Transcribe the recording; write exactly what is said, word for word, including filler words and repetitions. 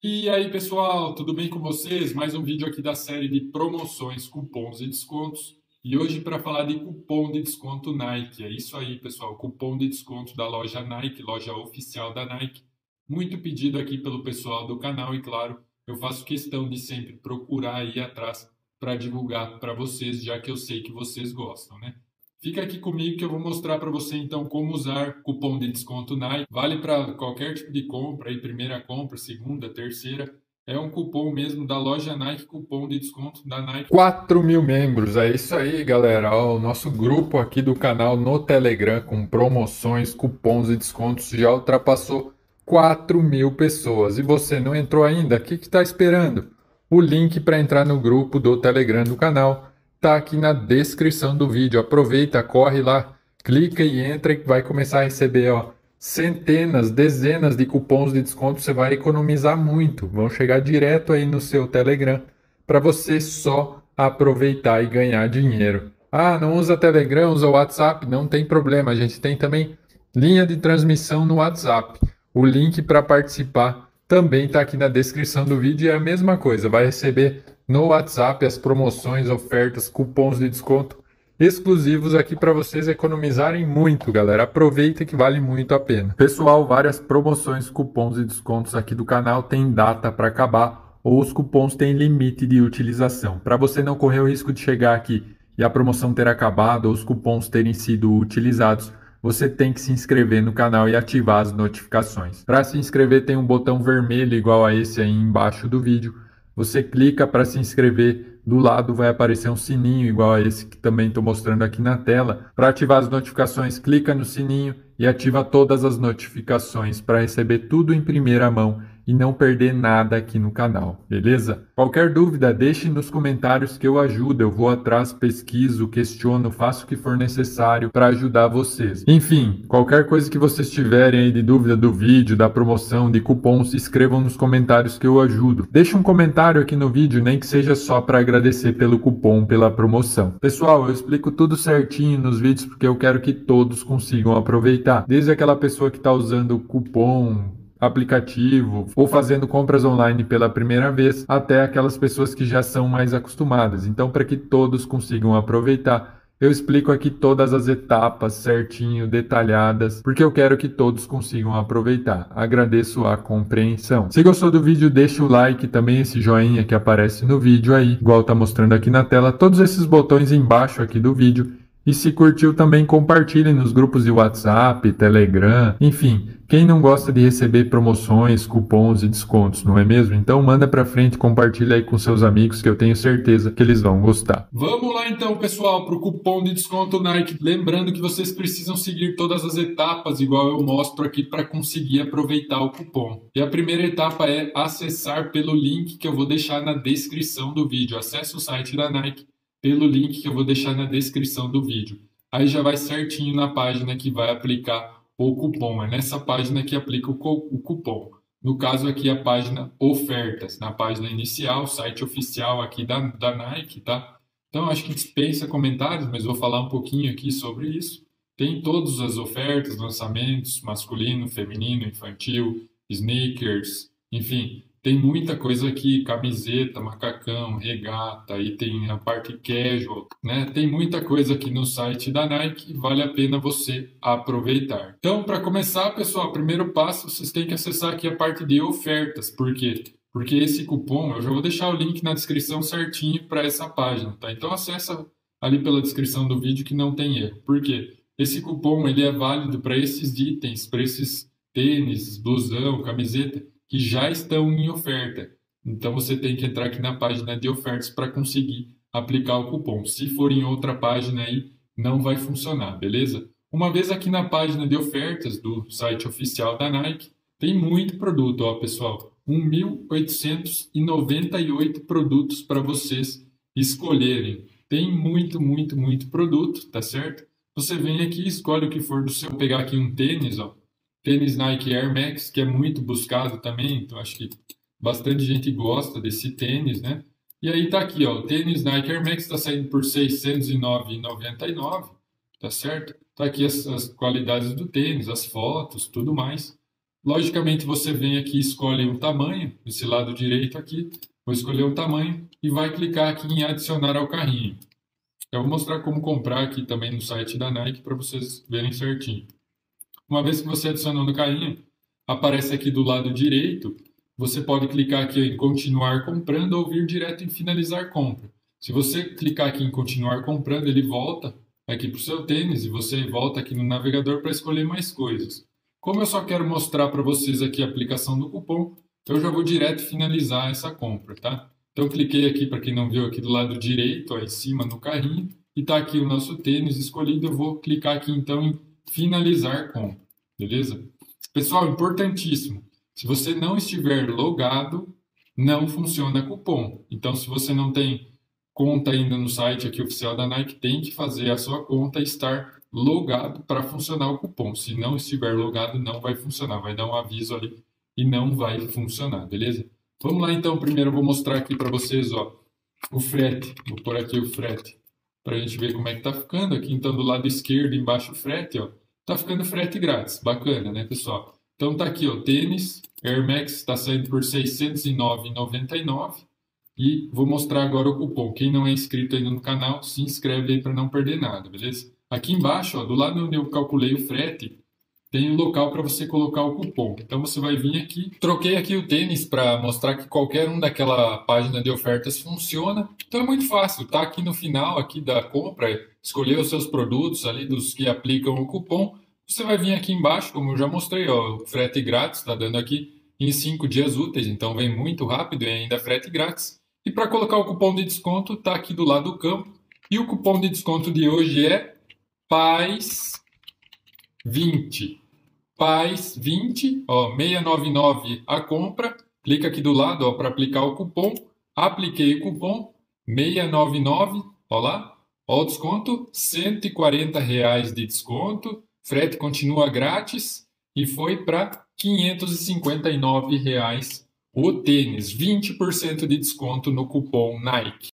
E aí, pessoal, tudo bem com vocês? Mais um vídeo aqui da série de promoções, cupons e descontos. E hoje para falar de cupom de desconto Nike. É isso aí, pessoal, cupom de desconto da loja Nike, loja oficial da Nike. Muito pedido aqui pelo pessoal do canal e, claro, eu faço questão de sempre procurar aí atrás para divulgar para vocês, já que eu sei que vocês gostam, né? Fica aqui comigo que eu vou mostrar para você então como usar cupom de desconto Nike. Vale para qualquer tipo de compra, aí primeira compra, segunda, terceira. É um cupom mesmo da loja Nike, cupom de desconto da Nike. quatro mil membros, é isso aí, galera. Ó, o nosso grupo aqui do canal no Telegram com promoções, cupons e descontos já ultrapassou quatro mil pessoas. E você não entrou ainda? O que está esperando? O link para entrar no grupo do Telegram do canal tá aqui na descrição do vídeo. Aproveita, corre lá, clica e entra e vai começar a receber, ó, centenas, dezenas de cupons de desconto. Você vai economizar muito. Vão chegar direto aí no seu Telegram para você só aproveitar e ganhar dinheiro. Ah, não usa Telegram, usa WhatsApp? Não tem problema. A gente tem também linha de transmissão no WhatsApp. O link para participar também está aqui na descrição do vídeo. E é a mesma coisa, vai receber no WhatsApp as promoções, ofertas, cupons de desconto exclusivos aqui para vocês economizarem muito, galera. Aproveita que vale muito a pena. Pessoal, várias promoções, cupons e descontos aqui do canal têm data para acabar ou os cupons têm limite de utilização. Para você não correr o risco de chegar aqui e a promoção ter acabado ou os cupons terem sido utilizados, você tem que se inscrever no canal e ativar as notificações. Para se inscrever tem um botão vermelho igual a esse aí embaixo do vídeo. Você clica para se inscrever, do lado vai aparecer um sininho igual a esse que também estou mostrando aqui na tela. Para ativar as notificações, clica no sininho e ativa todas as notificações para receber tudo em primeira mão e não perder nada aqui no canal, beleza? Qualquer dúvida, deixe nos comentários que eu ajudo, eu vou atrás, pesquiso, questiono, faço o que for necessário para ajudar vocês. Enfim, qualquer coisa que vocês tiverem aí de dúvida do vídeo, da promoção, de cupons, escrevam nos comentários que eu ajudo. Deixe um comentário aqui no vídeo, nem que seja só para agradecer pelo cupom, pela promoção. Pessoal, eu explico tudo certinho nos vídeos porque eu quero que todos consigam aproveitar. Desde aquela pessoa que está usando o cupom, aplicativo ou fazendo compras online pela primeira vez, até aquelas pessoas que já são mais acostumadas. Então, para que todos consigam aproveitar, eu explico aqui todas as etapas certinho, detalhadas, porque eu quero que todos consigam aproveitar. Agradeço a compreensão. Se gostou do vídeo, deixa o like, também esse joinha que aparece no vídeo aí, igual tá mostrando aqui na tela, todos esses botões embaixo aqui do vídeo. E se curtiu também compartilhe nos grupos de WhatsApp, Telegram, enfim, quem não gosta de receber promoções, cupons e descontos, não é mesmo? Então manda pra frente, compartilha aí com seus amigos que eu tenho certeza que eles vão gostar. Vamos lá então, pessoal, pro cupom de desconto Nike. Lembrando que vocês precisam seguir todas as etapas, igual eu mostro aqui, para conseguir aproveitar o cupom. E a primeira etapa é acessar pelo link que eu vou deixar na descrição do vídeo. Acesse o site da Nike pelo link que eu vou deixar na descrição do vídeo. Aí já vai certinho na página que vai aplicar o cupom. É nessa página que aplica o cupom. No caso aqui a página ofertas, na página inicial, site oficial aqui da, da Nike, tá? Então acho que dispensa comentários, mas vou falar um pouquinho aqui sobre isso. Tem todas as ofertas, lançamentos, masculino, feminino, infantil, sneakers, enfim. Tem muita coisa aqui, camiseta, macacão, regata, aí tem a parte casual, né? Tem muita coisa aqui no site da Nike e vale a pena você aproveitar. Então, para começar, pessoal, primeiro passo, vocês têm que acessar aqui a parte de ofertas. Por quê? Porque esse cupom, eu já vou deixar o link na descrição certinho para essa página, tá? Então, acessa ali pela descrição do vídeo que não tem erro. Por quê? Esse cupom, ele é válido para esses itens, para esses tênis, blusão, camiseta, que já estão em oferta. Então você tem que entrar aqui na página de ofertas para conseguir aplicar o cupom. Se for em outra página aí, não vai funcionar, beleza? Uma vez aqui na página de ofertas do site oficial da Nike, tem muito produto, ó, pessoal. mil oitocentos e noventa e oito produtos para vocês escolherem. Tem muito, muito, muito produto, tá certo? Você vem aqui, escolhe o que for do seu. Vou pegar aqui um tênis, ó. Tênis Nike Air Max, que é muito buscado também, então acho que bastante gente gosta desse tênis, né? E aí tá aqui, ó, o tênis Nike Air Max está saindo por seiscentos e nove reais e noventa e nove centavos, tá certo? Tá aqui as, as qualidades do tênis, as fotos, tudo mais. Logicamente, você vem aqui e escolhe um tamanho, esse lado direito aqui, vou escolher um tamanho e vai clicar aqui em adicionar ao carrinho. Eu vou mostrar como comprar aqui também no site da Nike para vocês verem certinho. Uma vez que você adicionou no carrinho, aparece aqui do lado direito, você pode clicar aqui em continuar comprando ou vir direto em finalizar compra. Se você clicar aqui em continuar comprando, ele volta aqui para o seu tênis e você volta aqui no navegador para escolher mais coisas. Como eu só quero mostrar para vocês aqui a aplicação do cupom, eu já vou direto finalizar essa compra, tá? Então, cliquei aqui, para quem não viu, aqui do lado direito, ó, em cima no carrinho, e está aqui o nosso tênis escolhido. Eu vou clicar aqui, então, em finalizar compra, beleza? Pessoal, importantíssimo, se você não estiver logado, não funciona cupom. Então, se você não tem conta ainda no site aqui oficial da Nike, tem que fazer a sua conta e estar logado para funcionar o cupom. Se não estiver logado, não vai funcionar, vai dar um aviso ali e não vai funcionar, beleza? Vamos lá então, primeiro eu vou mostrar aqui para vocês, ó, o frete. Vou pôr aqui o frete para a gente ver como é que tá ficando. Aqui então do lado esquerdo, embaixo o frete, ó, tá ficando frete grátis. Bacana, né, pessoal? Então tá aqui, ó, tênis Air Max está saindo por seiscentos e nove reais e noventa e nove centavos. E vou mostrar agora o cupom. Quem não é inscrito ainda no canal, se inscreve aí para não perder nada, beleza? Aqui embaixo, ó, do lado onde eu calculei o frete, tem um local para você colocar o cupom. Então você vai vir aqui. Troquei aqui o tênis para mostrar que qualquer um daquela página de ofertas funciona. Então é muito fácil, tá aqui no final aqui da compra, escolher os seus produtos ali dos que aplicam o cupom. Você vai vir aqui embaixo, como eu já mostrei, ó, o frete grátis está dando aqui em cinco dias úteis, então vem muito rápido e ainda frete grátis. E para colocar o cupom de desconto, está aqui do lado do campo. E o cupom de desconto de hoje é P A S vinte. P A S vinte, ó, seiscentos e noventa e nove a compra. Clica aqui do lado para aplicar o cupom. Apliquei o cupom seiscentos e noventa e nove, ó lá. Ó o desconto, cento e quarenta reais de desconto. Frete continua grátis e foi para quinhentos e cinquenta e nove reais o tênis. vinte por cento de desconto no cupom Nike.